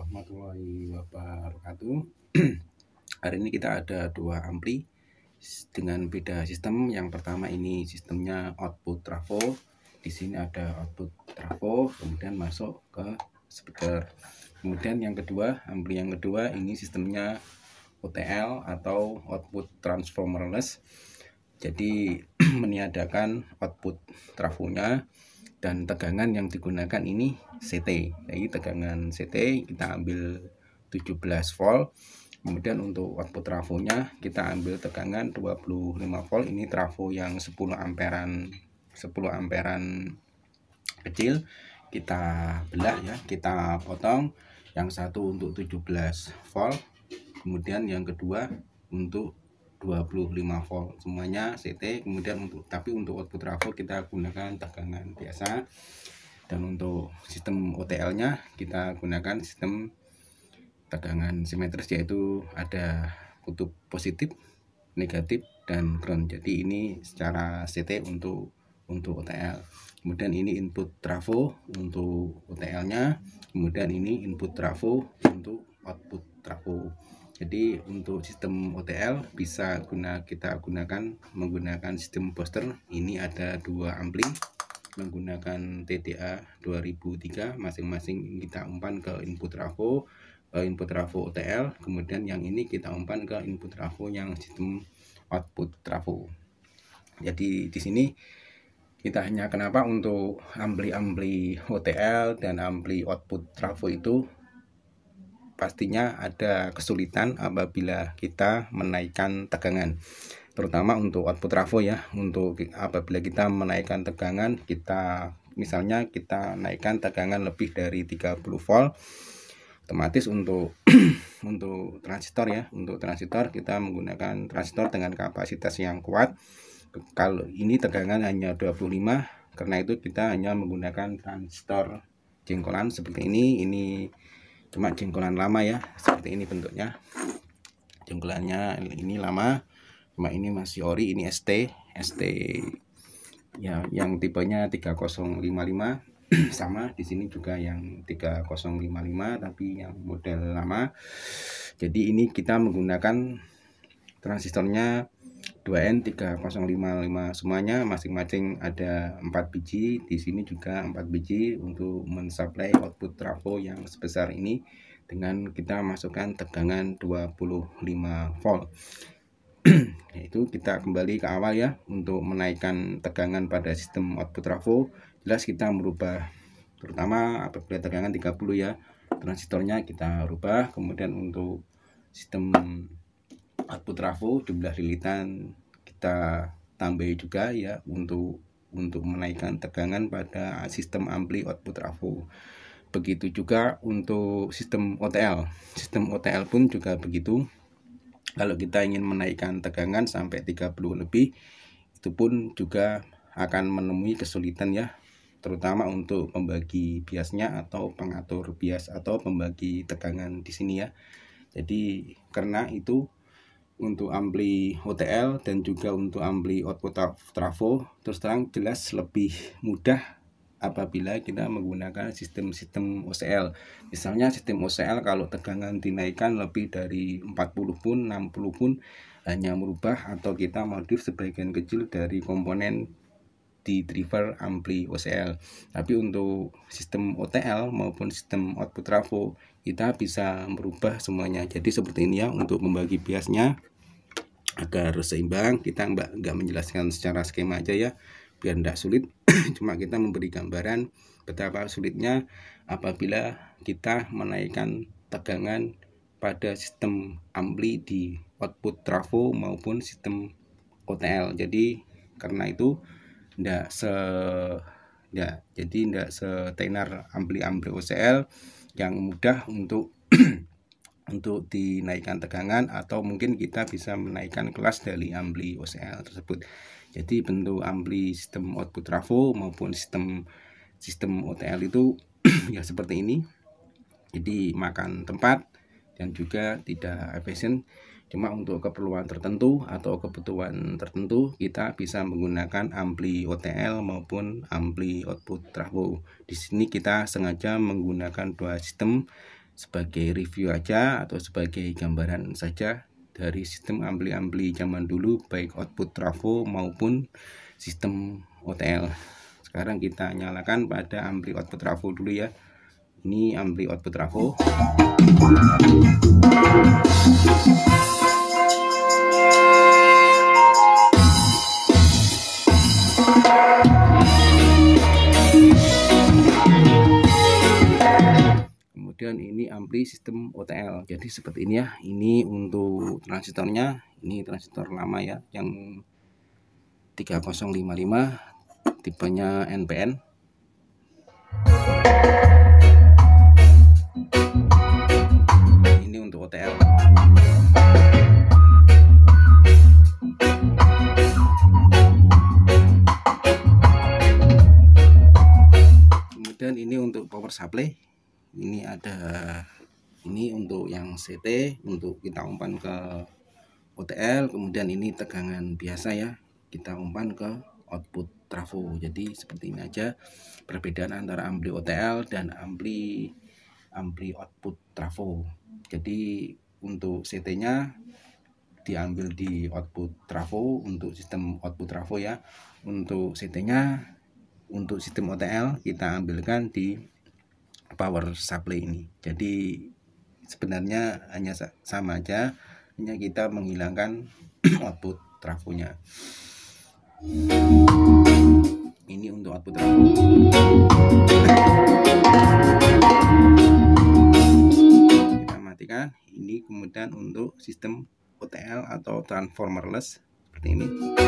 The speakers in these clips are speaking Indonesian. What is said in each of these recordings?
warahmatullahi wabarakatuh. Hari ini kita ada dua ampli dengan beda sistem. Yang pertama ini sistemnya output trafo. Di sini ada output trafo, kemudian masuk ke speaker. Kemudian yang kedua, ampli yang kedua ini sistemnya OTL atau output transformerless. Jadi meniadakan output trafonya, dan tegangan yang digunakan ini CT. Jadi tegangan CT kita ambil 17 volt. Kemudian untuk output trafonya kita ambil tegangan 25 volt. Ini trafo yang 10 amperan kecil. Kita belah ya, kita potong. Yang satu untuk 17 volt, kemudian yang kedua untuk 25 volt, semuanya CT. Kemudian tapi untuk output trafo kita gunakan tegangan biasa, dan untuk sistem OTL nya kita gunakan sistem tegangan simetris, yaitu ada kutub positif, negatif, dan ground. Jadi ini secara CT untuk OTL. Kemudian ini input trafo untuk OTL nya, kemudian ini input trafo untuk output trafo. Jadi untuk sistem OTL bisa kita gunakan menggunakan sistem booster. Ini ada dua ampli menggunakan TDA 2003, masing-masing kita umpan ke input trafo OTL. Kemudian yang ini kita umpan ke input trafo yang sistem output trafo. Jadi di sini kita hanya kenapa untuk ampli OTL dan ampli output trafo itu pastinya ada kesulitan apabila kita menaikkan tegangan, terutama untuk output trafo ya. Untuk apabila kita menaikkan tegangan, misalnya kita naikkan tegangan lebih dari 30 volt, otomatis untuk untuk transistor ya, untuk transistor kita menggunakan transistor dengan kapasitas yang kuat. Kalau ini tegangan hanya 25, karena itu kita hanya menggunakan transistor jengkolan seperti ini cuma jengkolan lama ya, seperti ini bentuknya. Jengkolannya ini lama, cuma ini masih ori. Ini ST ya, yang tipenya 3055. Sama di sini juga yang 3055, tapi yang model lama. Jadi ini kita menggunakan transistornya 2N3055, semuanya masing-masing ada 4 biji. Di sini juga 4 biji untuk mensuplai output trafo yang sebesar ini, dengan kita masukkan tegangan 25 volt. Yaitu kita kembali ke awal ya, untuk menaikkan tegangan pada sistem output trafo, jelas kita merubah, terutama apabila tegangan 30 ya, transistornya kita rubah. Kemudian untuk sistem output trafo jumlah lilitan kita tambah juga ya, untuk menaikkan tegangan pada sistem ampli output trafo. Begitu juga untuk sistem OTL. Sistem OTL pun juga begitu. Kalau kita ingin menaikkan tegangan sampai 30 lebih, itu pun juga akan menemui kesulitan ya, terutama untuk membagi biasnya atau pengatur bias atau pembagi tegangan di sini ya. Jadi karena itu untuk ampli OTL dan juga untuk ampli output trafo, terus terang jelas lebih mudah apabila kita menggunakan sistem OCL. Misalnya sistem OCL kalau tegangan dinaikkan lebih dari 40 pun 60 pun hanya merubah atau kita modif sebagian kecil dari komponen di driver ampli OCL. Tapi untuk sistem OTL maupun sistem output trafo kita bisa merubah semuanya. Jadi seperti ini ya, untuk membagi biasnya agar seimbang. Kita nggak menjelaskan secara skema aja ya, biar tidak sulit. Cuma kita memberi gambaran betapa sulitnya apabila kita menaikkan tegangan pada sistem ampli di output trafo maupun sistem OTL. Jadi karena itu tidak setenar ampli OCL yang mudah untuk untuk dinaikkan tegangan, atau mungkin kita bisa menaikkan kelas dari ampli OCL tersebut. Jadi bentuk ampli sistem output trafo maupun sistem OTL itu ya seperti ini. Jadi makan tempat dan juga tidak efisien. Cuma untuk keperluan tertentu atau kebutuhan tertentu kita bisa menggunakan ampli OTL maupun ampli output trafo. Di sini kita sengaja menggunakan dua sistem sebagai review aja atau sebagai gambaran saja dari sistem ampli-ampli zaman dulu, baik output trafo maupun sistem OTL. Sekarang kita nyalakan pada ampli output trafo dulu ya. Ini ampli output trafo. Kemudian ini ampli sistem OTL. Jadi seperti ini ya. Ini untuk transistornya, ini transistor lama ya, yang 3055, tipenya NPN. Ini untuk OTL. Kemudian ini untuk power supply. Ini ada, ini untuk yang CT, untuk kita umpan ke OTL. Kemudian ini tegangan biasa ya, kita umpan ke output trafo. Jadi seperti ini aja perbedaan antara ampli OTL dan ampli output trafo. Jadi untuk CT nya diambil di output trafo untuk sistem output trafo ya. Untuk CT nya untuk sistem OTL kita ambilkan di power supply ini. Jadi sebenarnya hanya sama aja, hanya kita menghilangkan output trafonya. Ini untuk output trafo. Kita matikan. Ini kemudian untuk sistem OTL atau transformerless seperti ini.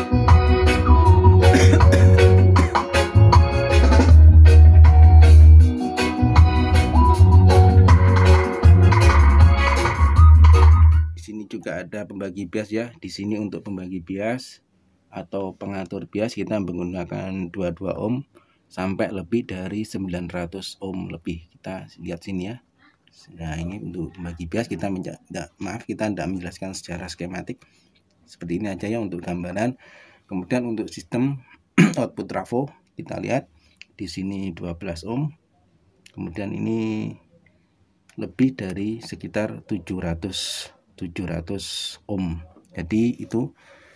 Juga ada pembagi bias ya. Di sini untuk pembagi bias atau pengatur bias kita menggunakan 22 ohm sampai lebih dari 900 ohm lebih. Kita lihat sini ya. Nah, ini untuk pembagi bias kita tidak menjelaskan secara skematik. Seperti ini aja ya untuk gambaran. Kemudian untuk sistem output trafo kita lihat di sini 12 ohm. Kemudian ini lebih dari sekitar 700 ohm. Jadi itu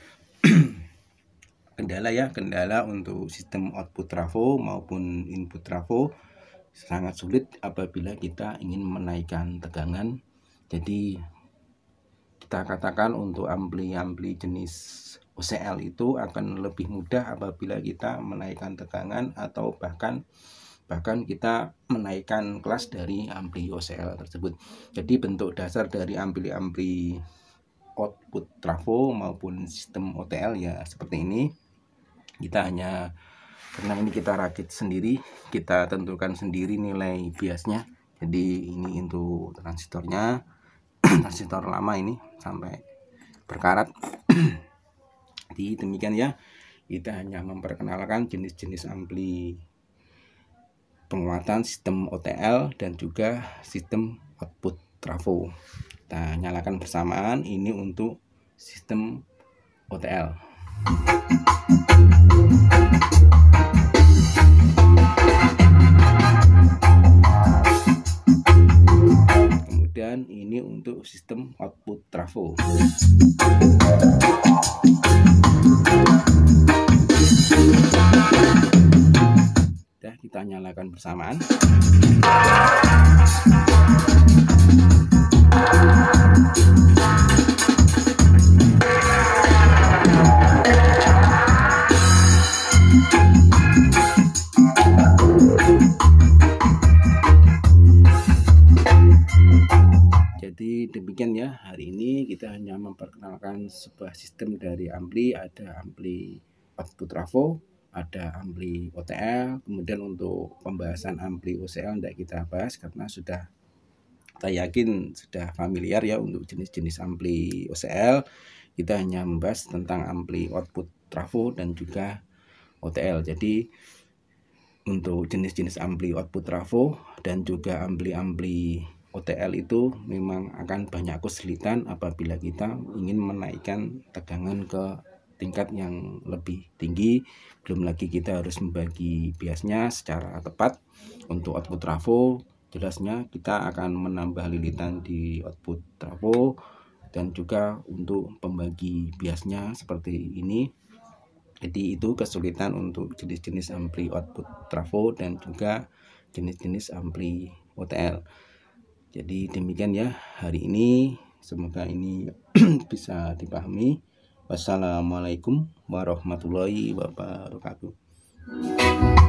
kendala ya, kendala untuk sistem output trafo maupun input trafo sangat sulit apabila kita ingin menaikkan tegangan. Jadi kita katakan untuk ampli-ampli jenis OCL itu akan lebih mudah apabila kita menaikkan tegangan atau bahkan kita menaikkan kelas dari ampli OCL tersebut. Jadi bentuk dasar dari ampli-ampli output trafo maupun sistem OTL ya seperti ini. Kita hanya, karena ini kita rakit sendiri, kita tentukan sendiri nilai biasnya. Jadi ini untuk transistornya, transistor lama ini sampai berkarat. Jadi demikian ya, kita hanya memperkenalkan jenis-jenis ampli penguatan sistem OTL dan juga sistem output trafo. Kita nyalakan bersamaan. Ini untuk sistem OTL. Kemudian ini untuk sistem output trafo. Kita nyalakan bersamaan. Jadi demikian ya, hari ini kita hanya memperkenalkan sebuah sistem dari ampli. Ada ampli output trafo, ada ampli OTL. Kemudian untuk pembahasan ampli OCL tidak kita bahas karena sudah, saya yakin sudah familiar ya untuk jenis-jenis ampli OCL. Kita hanya membahas tentang ampli output trafo dan juga OTL. Jadi untuk jenis-jenis ampli output trafo dan juga ampli-ampli OTL itu memang akan banyak kesulitan apabila kita ingin menaikkan tegangan ke tingkat yang lebih tinggi. Belum lagi kita harus membagi biasnya secara tepat. Untuk output trafo jelasnya kita akan menambah lilitan di output trafo, dan juga untuk pembagi biasnya seperti ini. Jadi itu kesulitan untuk jenis-jenis ampli output trafo dan juga jenis-jenis ampli OTL. Jadi demikian ya hari ini, semoga ini bisa dipahami. Wassalamualaikum warahmatullahi wabarakatuh.